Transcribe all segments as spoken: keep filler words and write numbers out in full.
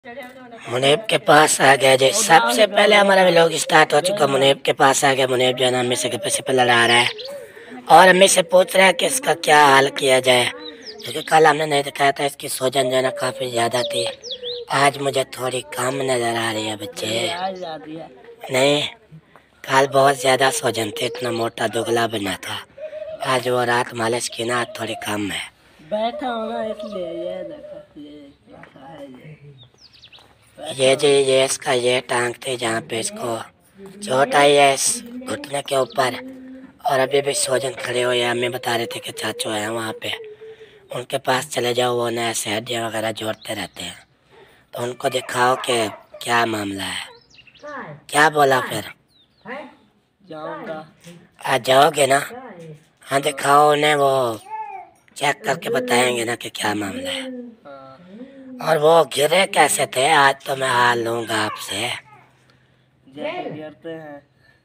मुनीब के पास आ गया जी। सबसे पहले हमारा व्लॉग स्टार्ट हो चुका। मुनीब के पास आ गया। मुनीब जो है ना अम्मी से पैसे पे लड़ा रहा है और अम्मी से पूछ रहा है कि इसका क्या हाल किया जाए, क्योंकि कल हमने नहीं दिखाया था। इसकी सोजन जो है ना काफ़ी ज़्यादा थी। आज मुझे थोड़ी कम नज़र आ रही है बच्चे। नहीं, कल बहुत ज़्यादा सोजन थे, इतना मोटा दुगला बना था। आज वो रात मालिश की ना, आज थोड़ी कम है। बैठा होगा इसलिए। ये देखो, ये कैसा है ये ये जी ये इसका ये टांग थी जहाँ पे इसको चोट आई है, इस घुटने के ऊपर। और अभी भी सोजन खड़े हुए हैं। अम्मी बता रहे थे कि चाचू है वहाँ पे, उनके पास चले जाओ। वो ना ऐसे हड्डियाँ वगैरह जोड़ते रहते हैं, तो उनको दिखाओ कि क्या मामला है। क्या बोला फिर? जाऊँगा। आज जाओगे ना? हाँ दिखाओ उन्हें, वो चेक करके बताएंगे ना कि क्या मामला है। और वो गिरे कैसे थे? आज तो मैं हाल लूँगा आपसे। गिरते हैं,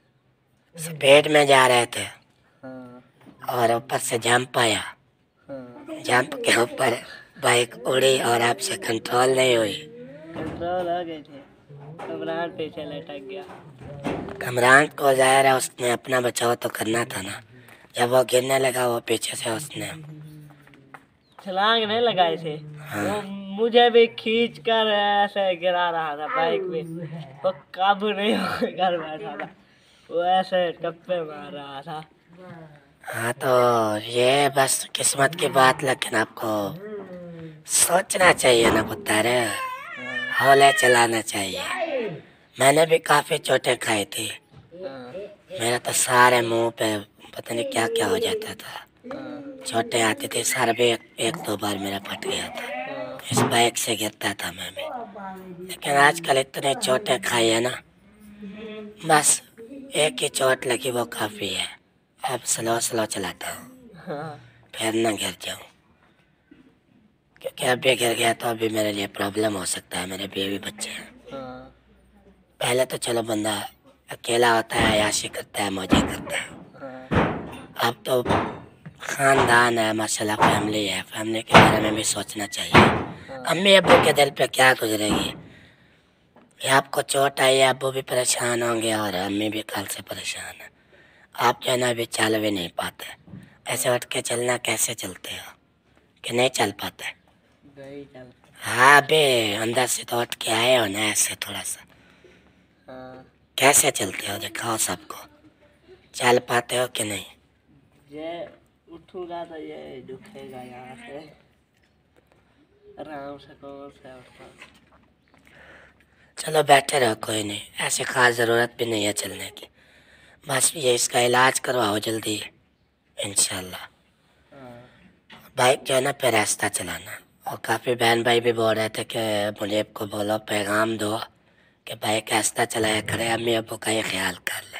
स्पीड में जा रहे थे। हाँ। और ऊपर से जंप आया। हाँ। जंप के ऊपर बाइक उड़ी और आपसे कंट्रोल नहीं हुई। कंट्रोल हो गई थी, कमरान पीछे लटक गया। कमरान को जाहिर है उसने अपना बचाव तो करना था ना। जब वो गिरने लगा, वो पीछे से उसने छलांग नहीं लगाई थी। हाँ। वो मुझे भी खींच कर ऐसे गिरा रहा था बाइक पे, वो काबू नहीं कर बैठा था, वो ऐसे टप्पे मार रहा था। हाँ तो ये बस किस्मत की बात, लेकिन आपको सोचना चाहिए ना पुत्तर, हौले चलाना चाहिए। मैंने भी काफ़ी चोटें खाई थी। मेरा तो सारे मुंह पे पता नहीं क्या क्या हो जाता था। चोटें आती थी, सर भी एक, एक दो बार मेरा फट गया था। इस बाइक से गिरता था मैं भी। लेकिन आजकल इतने चोटें खाई है ना, बस एक ही चोट लगी वो काफ़ी है। अब स्लो स्लो चलाता हूँ, फिर ना गिर जाऊँ, क्योंकि अभी गिर गया तो अभी मेरे लिए प्रॉब्लम हो सकता है। मेरे बीवी बच्चे हैं। पहले तो चलो बंदा अकेला होता है, अय्याशी करता है, मौजें करता है। अब तो खानदान है माशाल्लाह, फैमिली है। फैमिली के बारे में भी सोचना चाहिए। अम्मी अब्बू के दिल पे क्या गुजरेगी? ये आपको चोट आई है, अब्बू भी परेशान होंगे और अम्मी भी कल से परेशान है। आप जो है ना अभी चल भी नहीं पाते। ऐसे उठ के चलना, कैसे चलते हो कि नहीं चल पाते? नहीं चल। हाँ अभी अंदर से तो उठ के आए हो ना ऐसे थोड़ा सा। हाँ। कैसे चलते हो दिखाओ सबको, चल पाते हो कि नहीं? ये उठूंगा तो ये दुखेगा यहाँ से, आराम से कौन से उठता। चलो बैठे रहो, कोई नहीं, ऐसे खास ज़रूरत भी नहीं है चलने की। बस ये इसका इलाज करवाओ जल्दी इंशाल्लाह। बाइक जो है ना पे रास्ता चलाना। और काफ़ी बहन भाई भी बोल रहे थे कि मुनीब को बोलो, पैगाम दो कि बाइक रास्ता चलाया करे, अम्मी अब्बू का ये ख्याल कर ले।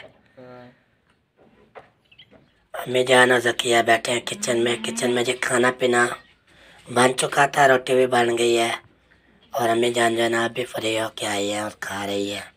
अम्मी जान और ज़किया बैठे हैं किचन में। किचन में जी खाना पीना बन चुका था, रोटी भी बन गई है और अम्मी जान जान आप भी फ्री हो के आई है और खा रही है।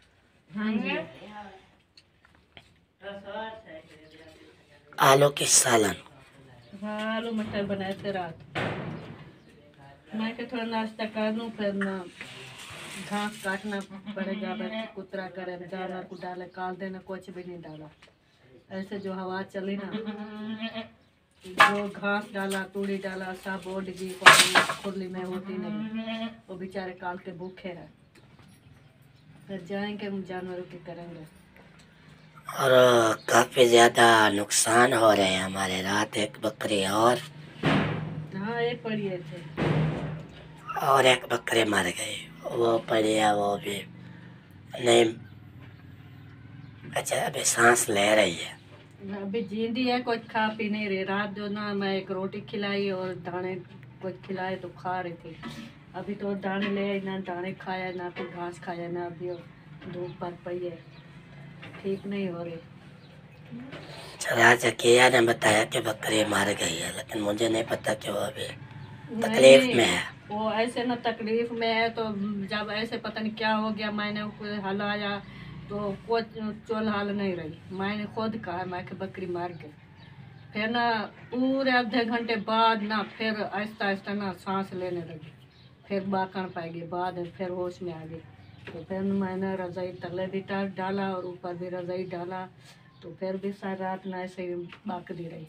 आलू की सालन। हाँ आलू मटर बनाए थे रात। मैं के थोड़ा नाश्ता कर लूँ, फिर ना घास काटना पड़ेगा। कुतरा करे, दाना को डाले, काल देना, कुछ भी नहीं डाला। ऐसे जो हवा चली ना, जो घास डाला, तूड़ी डाला, सब ओढ़ गई, खुरली में होती नहीं। वो बेचारे काल के भूखे हैं। फिर जाएंगे उन जानवरों के करेंगे। और काफ़ी ज़्यादा नुकसान हो रहे हैं हमारे। रात एक बकरी और हाँ एक पड़ी थे और एक बकरी मर गई, वो पड़ी है, वो भी नहीं। अच्छा अभी सांस ले रही है, अभी जींदी है, कुछ खा पी नहीं रही। रात जो ना मैं एक रोटी खिलाई और दाने कुछ खिलाए तो खा रही थी। अभी तो दाने ले ना, दाने खाया ना, तो घास खाया ना। अभी धूप पर पई है, ठीक नहीं हो रही। चला जकिया ने बताया कि बकरी मार गई है, लेकिन मुझे नहीं पता कि वो अभी तकलीफ में है। वो ऐसे ना तकलीफ में है, तो जब ऐसे पता नहीं क्या हो गया, मैंने हलाया तो कुछ चोल हाल नहीं रही। मैंने खुद कहा मैं कि बकरी मार गई। फिर ना पूरे आधे घंटे बाद ना फिर आहिस्ता आहिस्ता ना सांस लेने लगी। फिर बाकण पाएगी, बाद फिर होश में आ गई। तो फिर मैंने रज़ाई तले भी डाला और ऊपर भी रज़ाई डाला, तो फिर भी सारी रात ना ऐसे ही बाकदी रही।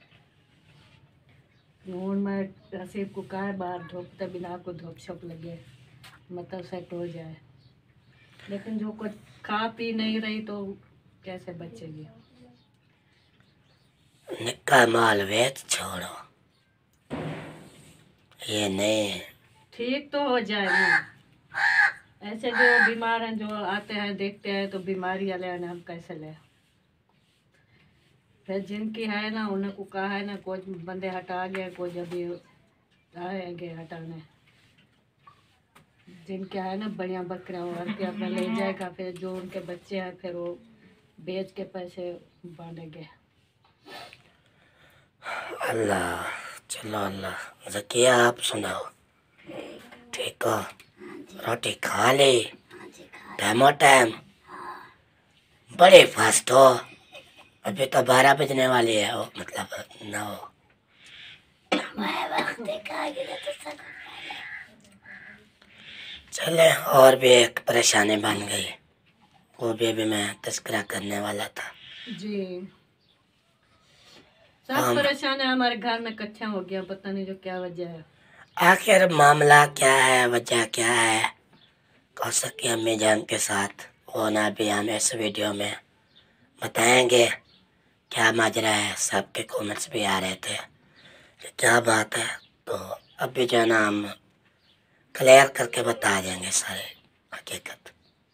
हूँ मैं रसीब को कहा बाहर धोपते बिना को धोप छप लगे मतलब सेट हो जाए, लेकिन जो कुछ खा पी नहीं रही तो कैसे बचेगी। निक्का माल वेच छोड़ो, ये नहीं ठीक तो हो जाए ना। ऐसे जो बीमार हैं, जो आते हैं देखते हैं तो बीमारी वाले हैं, हम कैसे ले। फिर जिनकी है ना उनको कहा है ना, कुछ बंदे हटा गए, कुछ अभी आएंगे हटाने। जिनके है ना बढ़िया बकरियाँ और के अपना ले जाएगा, फिर जो उनके बच्चे हैं फिर वो बेच के पैसे बांधेंगे। अल्लाह, चलो अल्लाह। ज़किया आप सुनाओ, ठीक हो? रोटी खा ली टाइमो टाइम? बड़े फास्ट हो, अभी तो बारह बजने वाली है, वो मतलब नौ। चले, और भी एक परेशानी बन गई, वो भी अभी मैं तस्करा करने वाला था जी। सब परेशान है हमारे घर में, इकट्ठा हो गया, पता नहीं जो क्या वजह है। आखिर मामला क्या है, वजह क्या है, कौशल की अम्मी जान के साथ वो ना भी हम इस वीडियो में बताएंगे क्या माजरा है। सबके कमेंट्स भी आ रहे थे कि क्या बात है, तो अभी जो है ना हम क्लियर करके बता देंगे सारे हकीकत।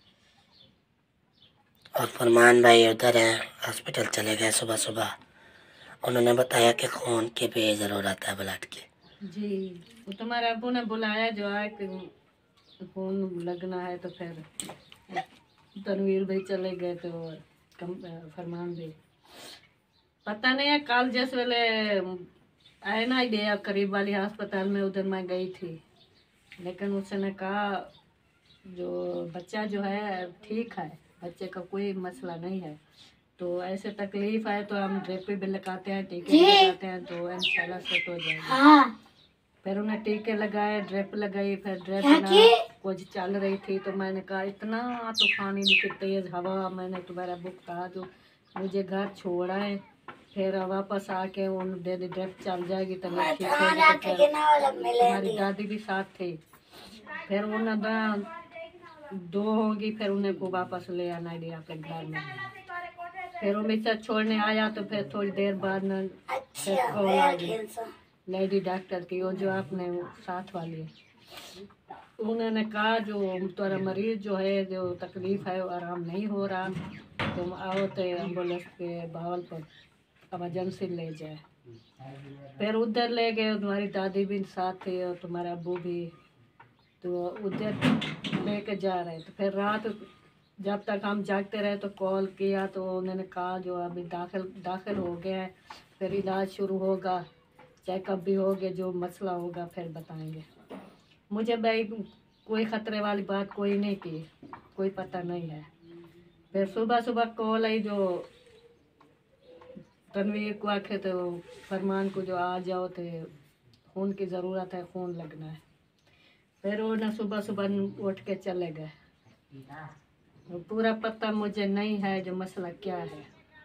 और फरमान भाई उधर है, हॉस्पिटल चले गए सुबह सुबह, उन्होंने बताया कि खून की भी ज़रूरत है, ब्लड की। जी, वो तुम्हारे अबू ने बुलाया जो है कि खून लगना है, तो फिर तनवीर भाई चले गए, तो कम फरमान भाई पता नहीं है। कल जिस वेले आए ना गया करीब वाली अस्पताल में, उधर मैं गई थी, लेकिन उसने कहा जो बच्चा जो है ठीक है, बच्चे का कोई मसला नहीं है, तो ऐसे तकलीफ है तो हम ड्रिप भी लगाते हैं, टीके भी लगाते हैं, तो इंशाल्लाह सेट हो जाएगा। हाँ। फिर उन्हें टीके लगाए, ड्रिप लगाई, फिर ड्रिप ना कुछ चल रही थी, तो मैंने कहा इतना तूफानी की तेज़ हवा, मैंने तुम्हारा बुक कहा जो मुझे घर छोड़ा है, फिर वापस आके उन दे दी ड्रिप चल जाएगी तो ठीक होगी। हमारी दादी भी साथ थी, फिर उन्हें दो होगी, फिर उन्हें को वापस ले आना है अपने घर में। फिर वो मिर्चा छोड़ने आया, तो फिर थोड़ी देर बाद न फिर कॉल आ गई लेडी डॉक्टर की, वो जो आपने साथ वाली है, उन्होंने कहा जो तुम्हारा मरीज जो है जो तकलीफ है वो आराम नहीं हो रहा, तुम आओ तो एम्बुलेंस के भावलपुर एमरजेंसी ले जाए। फिर उधर ले गए, तुम्हारी दादी भी साथ थी और तुम्हारा अबू भी, तो उधर लेके जा रहे। तो फिर रात जब तक हम जागते रहे तो कॉल किया, तो उन्होंने कहा जो अभी दाखिल दाखिल हो गया है, फिर इलाज शुरू होगा, चेकअप भी हो गया, जो मसला होगा फिर बताएंगे। मुझे भाई कोई ख़तरे वाली बात कोई नहीं की, कोई पता नहीं है। फिर सुबह सुबह कॉल आई जो तनवीर को आखे, तो फरमान को जो आ जाओ, तो खून की ज़रूरत है, खून लगना है। फिर उन्हें सुबह सुबह उठ के चले गए। पूरा पता मुझे नहीं है जो मसला क्या है,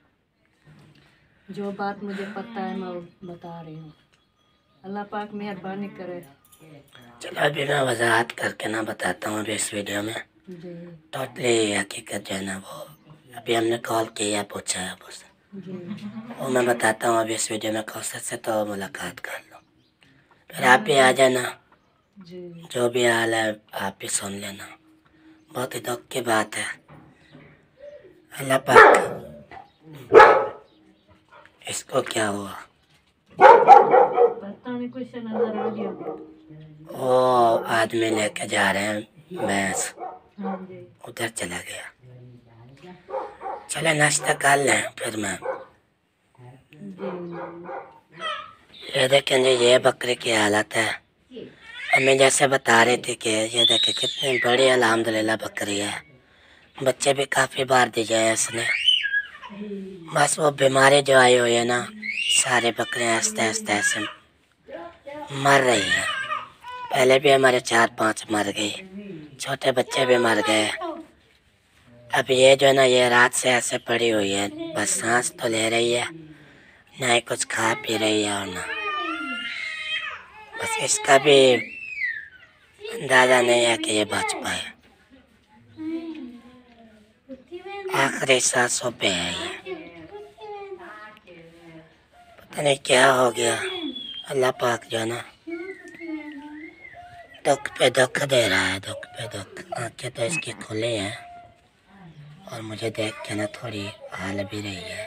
जो बात मुझे पता है मैं बता रही हूँ। अल्लाह पाक मेहरबानी करे। चलो अभी मैं वजाहत करके ना बताता हूँ अभी इस वीडियो में टोटली हकीकत जो है ना, वो अभी हमने कॉल किया, पूछा है आपसे, वो मैं बताता हूँ अभी इस वीडियो में। कौशल से तो मुलाकात कर लो, फिर आप भी आ जाना, जो भी हाल है आप भी सुन लेना। बहुत ही दुख की बात है, अल्लाह पाक इसको क्या हुआ पता नहीं, कुछ नजर आ गया। वो आदमी लेके जा रहे हैं भैंस, उधर चला गया। चले नाश्ता कर लें फिर मैं। ये देखें जी, ये बकरी की हालत है। हमें जैसे बता रही थी कि ये देखें कितनी बड़ी अल्हम्दुलिल्लाह बकरी है, बच्चे भी काफ़ी बार दिए हैं इसने। बस वो बीमारी जो आई हुई है ना, सारे बकरियाँ आहिस्ते आहिस्ते ऐसे मर रही हैं। पहले भी हमारे चार पांच मर गए, छोटे बच्चे भी मर गए। अब ये जो है ना, ये रात से ऐसे पड़ी हुई है, बस सांस तो ले रही है, ना ही कुछ खा पी रही है और ना बस इसका भी अंदाजा नहीं है कि ये बच पाए। आखिरी सांसों पे है ये, पता नहीं क्या हो गया। अल्लाह पाक जो है ना दुख पे दुख दे रहा है, दुख पे दुख। आंखें तो इसकी खुली हैं और मुझे देख के ना थोड़ी हाल भी रही है।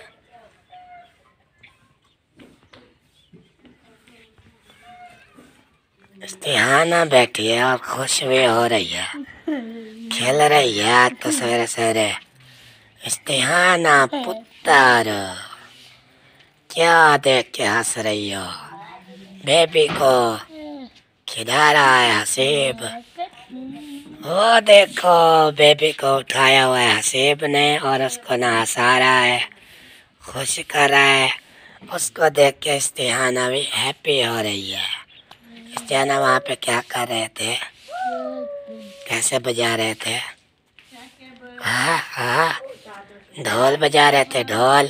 इस्तिहाना बैठी है और खुश भी हो रही है, खेल रही है आज तो सवेरे सवेरे। इस्तिहाना पुत्र, क्या देख के हंस रही हो? बेबी को खिला रहा है हसीब। वो देखो बेबी को उठाया हुआ है हसीब ने और उसको ना हंसा रहा है, खुश कर रहा है। उसको देख के इस्तिहाना भी हैप्पी हो रही है। इस्तिहाना वहाँ पे क्या कर रहे थे, कैसे बजा रहे थे? हाँ हाँ, ढोल बजा रहे थे, ढोल।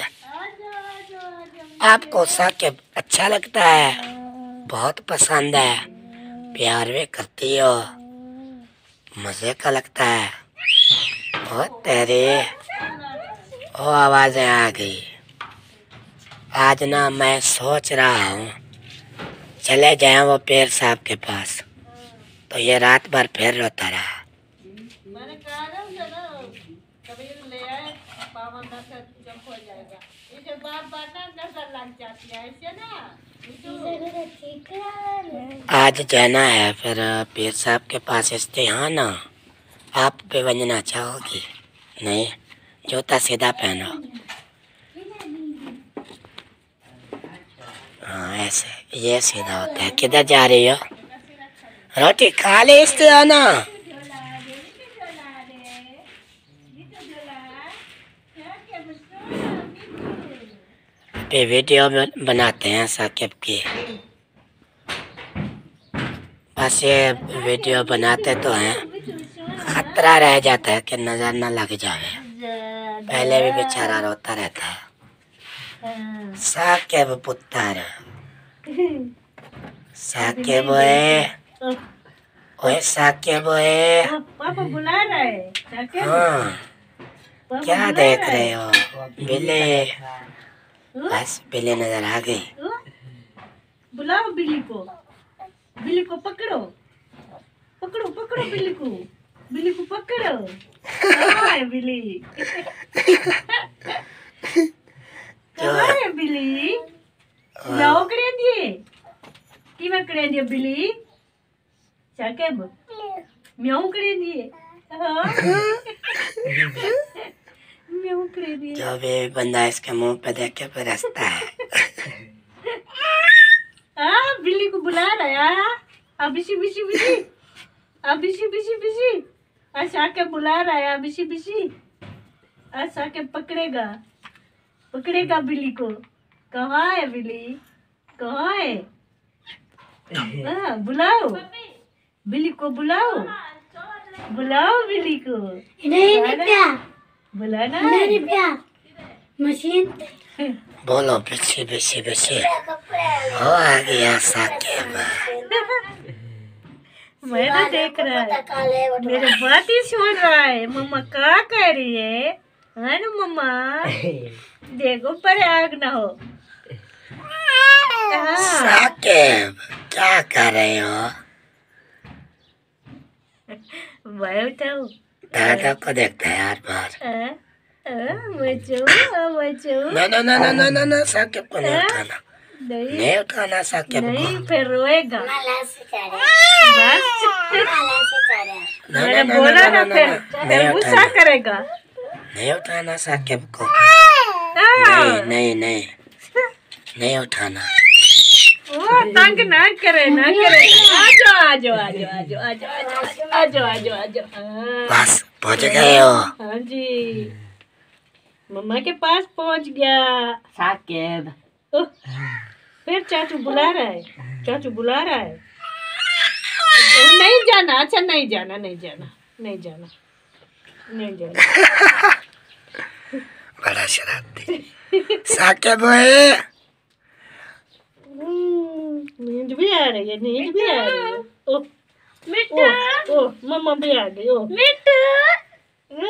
आपको साकिब अच्छा लगता है? बहुत पसंद है, प्यार भी करती हो, मजे का लगता है। ओ तेरी, ओ आवाजें आ गई। आज ना मैं सोच रहा हूँ चले जाए वो पीर साहब के पास, तो ये रात भर फिर रोता रहा। मैंने कहा ना उसे ना, कभी ले आए पावन नजर चुप हो जाएगा। इसे बार बार ना नजर लग जाती है ऐसे ना। आज जाना है फिर पीर साहब के पास। इस्तिहाना, आप भी बनना चाहोगी? नहीं, जूता सीधा पहनो। हाँ ऐसे, ये सीधा होता है। किधर जा रही हो? रोटी खा ले इस्तिहाना। अभी वीडियो बनाते हैं साकिब की, बस ये वीडियो बनाते तो हैं, खतरा रह जाता है कि नजर न लग जाए। पहले भी बेचारा रोता रहता है। साकिब पुत्र, साकिब ओए, ओए साकिब ओए। पापा बुला रहे हैं। हाँ, क्या देख रहे हो? बिल्ली, बस बिल्ली नजर आ गई। बुलाओ बिल्ली को, बिल्ली को पकड़ो, पकड़ो पकड़ो बिल्ली को, बिल्ली को पकड़ो। कहाँ है बिल्ली? कहाँ है बिल्ली? लाओ करे दिए कि मैं करे दिए बिल्ली साकिब म्याऊ करे दिए। हाँ म्याऊ करे दिए। जो भी बंदा इसके मुंह पे देख के फिर हंसता है। हाँ बिल्ली को बुला रहा है। अब बिशी बिशी बिशी, अब बिशी बिशी बिशी, अच्छा के बुला रहा है। बिशी बिशी, अच्छा के पकड़ेगा, पकड़ेगा बिल्ली को। कहाँ है बिल्ली? कहाँ है? हाँ बुलाओ बिल्ली को, बुलाओ बुलाओ बिल्ली को। नहीं निप्या, बुलाना नहीं निप्या, मशीन बोलो बिशी बिशी बिशी। हो आ गया साकिब। मैं तो देख रहा है, मेरे बात ही सुन रहा है। मम्मा क्या कह रही है? है ना मम्मा? देखो पर आग ना हो। हाँ। साकिब क्या कर रहे हो? मैं उठाऊं? दादा को देखता है हर बार। हाँ, हाँ, बचाओ, हाँ, बचाओ। ना ना ना ना ना ना ना, साकिब को नहीं उठाना, नहीं नहीं उठाना साकिब नहीं, को। फिर रोएगा। माला से चढ़े, बस माला से चढ़े। ना मैंने ना बोला ना ना, ना फिर ना, फिर नहीं गुस्सा उठाना, करेगा। नहीं उठाना साकिब को। हाँ, नहीं नहीं नहीं, नहीं उठाना। वो तंग ना करे, ना करे। आजो आजो आजो आजो आजो आजो आजो आजो आजो। हाँ, बस पहुंच गए हो? हाँ जी, मम्मा के पास पहुंच गया साकिब। ओह, फिर चाचू बुला रहा है, चाचू बुला रहा है। नहीं जाना, अच्छा नहीं जाना, नहीं जाना, नहीं जाना, नहीं जाना। बड़ा शरारती साके बोए। नींद भी आ रही है, नींद भी आ रही है। ओ मिट्टू, ओ मम्मा भी आ गई। ओ मिट्टू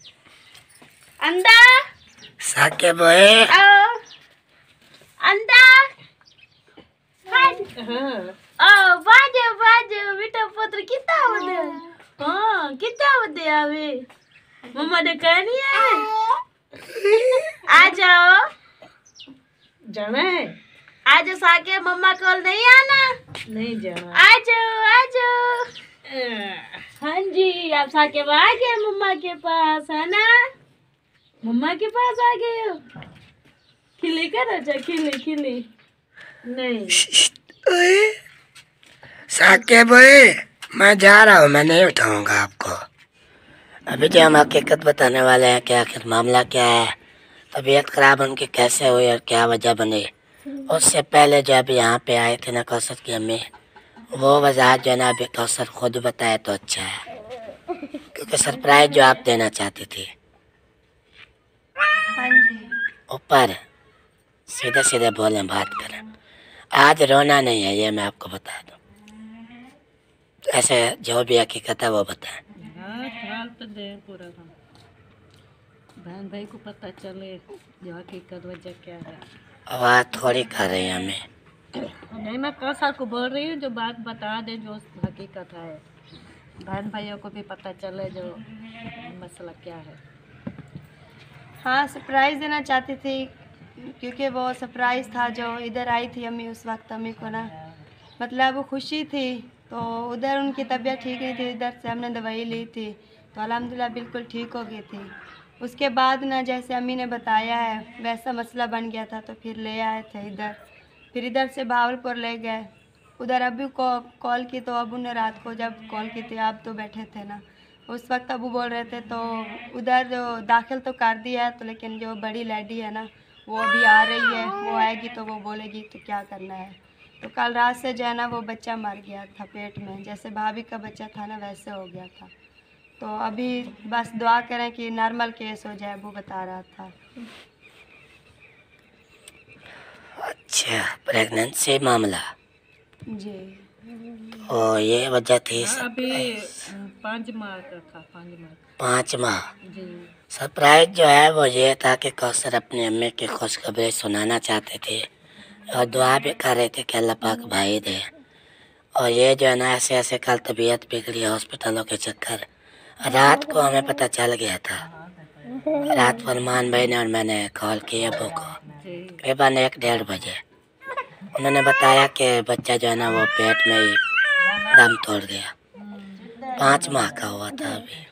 अंदर साके बोए। आओ अंदर। हाँ आओ बाजो बाजो बेटा पुत्र कितना होते। हाँ कितना होते आवे मम्मा ने कहनी है। आ जाओ, जाना है। आज साके मम्मा कॉल नहीं आना, नहीं जाना। आ जाओ आ जाओ। हाँ जी आप साके आ गए मम्मा के पास, है ना? मम्मा के पास आ गए हो। खिली कर अच्छा, खिली खिली नहीं। साके बोए मैं जा रहा हूँ, मैं नहीं उठाऊंगा आपको। अभी जो हम हकीकत बताने वाले हैं कि आखिर मामला क्या है, तबीयत खराब उनकी कैसे हुई और क्या वजह बनी। उससे पहले जो अभी यहाँ पे आए थे ना कौसर की अम्मी, वो वजह जो है ना अभी कौसर खुद बताए तो अच्छा है, क्योंकि सरप्राइज जो आप देना चाहती थी। हाँ जी। ऊपर सीधे सीधे बोलें, बात करें। आज रोना नहीं है, ये मैं आपको बता दूं। ऐसे जो भी हकीकत है वो बताएं। हाँ हाल तो दे पूरा था, बहन भाई को पता चले जो हकीकत वजह क्या है। आवाज़ थोड़ी कर रही है हमें। नहीं मैं कौसर को बोल रही हूँ जो बात बता दे जो हकीकत है, बहन भाइयों को भी पता चले जो मसला क्या है। हाँ सरप्राइज़ देना चाहती थी, क्योंकि वो सरप्राइज़ था जो इधर आई थी अम्मी उस वक्त। अम्मी को ना मतलब वो खुशी थी, तो उधर उनकी तबीयत ठीक नहीं थी, इधर से हमने दवाई ली थी तो अल्हम्दुलिल्लाह बिल्कुल ठीक हो गई थी। उसके बाद ना जैसे अम्मी ने बताया है वैसा मसला बन गया था, तो फिर ले आए थे इधर। फिर इधर से भावलपुर ले गए। उधर अबू को कॉल की तो अबू ने रात को जब कॉल की थी आप तो बैठे थे ना, उस वक्त अबू बोल रहे थे, तो उधर जो दाखिल तो कर दिया है, तो लेकिन जो बड़ी लेडी है ना वो अभी आ रही है, वो आएगी तो वो बोलेगी तो क्या करना है। तो कल रात से जो है ना वो बच्चा मर गया था पेट में, जैसे भाभी का बच्चा था ना वैसे हो गया था। तो अभी बस दुआ करें कि नॉर्मल केस हो जाए, वो बता रहा था। अच्छा प्रेगनेंसी मामला जी ओ ये वजह थी। अभी पाँच माह का था, पाँच माह पाँच माह जी। सरप्राइज जो है वो ये था कि कौसर अपनी अम्मी की खुशखबरी सुनाना चाहते थे और दुआ भी कर रहे थे कि अल्लाह पाक भाई दे। और ये जो है ना ऐसे ऐसे कल तबीयत बिगड़ी हॉस्पिटलों के चक्कर, रात को हमें पता चल गया था। रात फरमान भाई ने और मैंने कॉल की अबू को करीबन एक डेढ़ बजे। उन्होंने बताया कि बच्चा जो है ना वो पेट में ही दम तोड़ गया, पाँच माह का हुआ था अभी।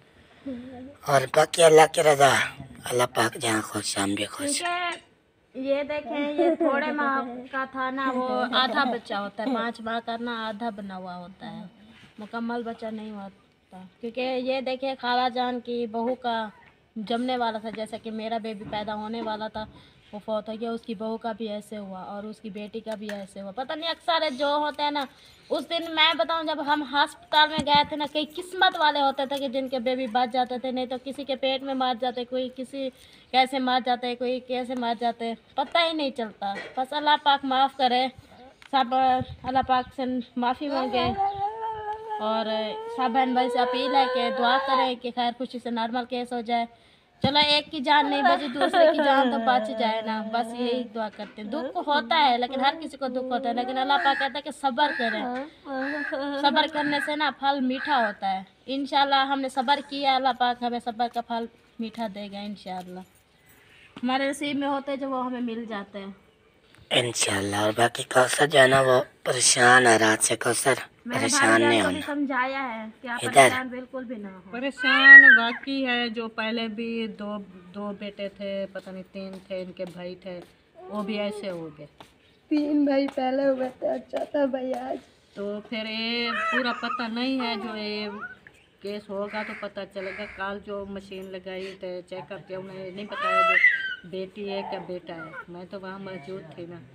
और बाकी अल्लाह की रजा, अल्लाह पाक जहाँ खुश हम भी खुश। ये देखें ये थोड़े माह का था ना, वो आधा बच्चा होता है, पाँच माह का ना आधा बना हुआ होता है, मुकम्मल बच्चा नहीं होता। क्योंकि ये देखें खाला जान की बहू का जमने वाला था, जैसे कि मेरा बेबी पैदा होने वाला था वो फौत हो गया, उसकी बहू का भी ऐसे हुआ और उसकी बेटी का भी ऐसे हुआ। पता नहीं अक्सर जो होते हैं ना, उस दिन मैं बताऊं जब हम अस्पताल में गए थे ना, कई किस्मत वाले होते थे कि जिनके बेबी बच जाते थे, नहीं तो किसी के पेट में मार जाते, कोई किसी कैसे मार जाते, कोई कैसे मार जाते, पता ही नहीं चलता। बस अल्लाह पाक माफ़ करे, सब अल्लाह पाक से माफ़ी मांगे और सब बहन भाई से अपील है कि दुआ करें कि खैर खुशी से नॉर्मल केस हो जाए। चलो एक की जान नहीं बची, दूसरे की जान तो बच जाए ना, बस यही दुआ करते हैं। दुख होता है लेकिन हर किसी को दुख होता है, लेकिन अल्लाह पाक कहता है कि सब्र करें, सब्र करने से ना फल मीठा होता है। इंशाल्लाह हमने सब्र किया, अल्लाह पाक हमें सब्र का फल मीठा देगा इंशाल्लाह। हमारे नसीब में होते जो वो हमें मिल जाते हैं इंशाल्लाह। और बाकी कौसर जो है ना वो परेशान है रात से। कौसर परेशान नहीं को भी होना, समझाया है कि आप इधर परेशान बिल्कुल भी ना हो। परेशान वाकई है, जो पहले भी दो दो बेटे थे, पता नहीं तीन थे, इनके भाई थे, वो भी ऐसे हो गए। तीन भाई पहले हुए थे, अच्छा था भाई आज। तो फिर ये पूरा पता नहीं है, जो ये केस होगा तो पता चलेगा। कल जो मशीन लगाई थे चेकअप किया, उन्हें नहीं बताया जो बेटी है क्या बेटा है। मैं तो वहाँ मौजूद थी ना,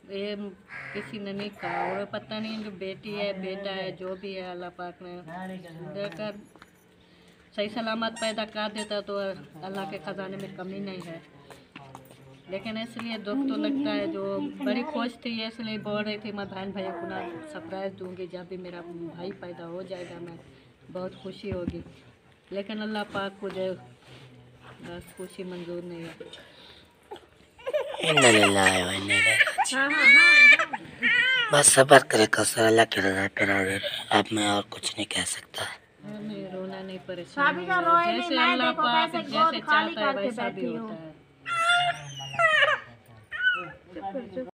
ये किसी ने नहीं कहा, और पता नहीं जो बेटी है बेटा है जो भी है, अल्लाह पाक ने देकर सही सलामत पैदा कर देता तो अल्लाह के ख़जाने में कमी नहीं है। लेकिन इसलिए दुख तो लगता है, जो बड़ी खुश थी इसलिए बोल रही थी मैं बहन भाई को ना सरप्राइज़ दूंगी, जब भी मेरा भाई पैदा हो जाएगा मैं बहुत खुशी होगी। लेकिन अल्लाह पाक को जो बस खुशी मंजूर नहीं है। इन्ना लिल्लाहि व इन्ना इलैहि राजिऊन। हाँ हाँ हाँ बस सब्र करे कौसर, अल्लाह की रज़ा पे राज़ी रहे। अब मैं और कुछ नहीं कह सकता। नहीं रोना नहीं, भाभी परेशान का रोए नहीं, जैसे मैं अल्लाह देखो पाक कैसे जैसे गोद खाली चाहता है करके वैसा भी बैठी होता हूँ। है।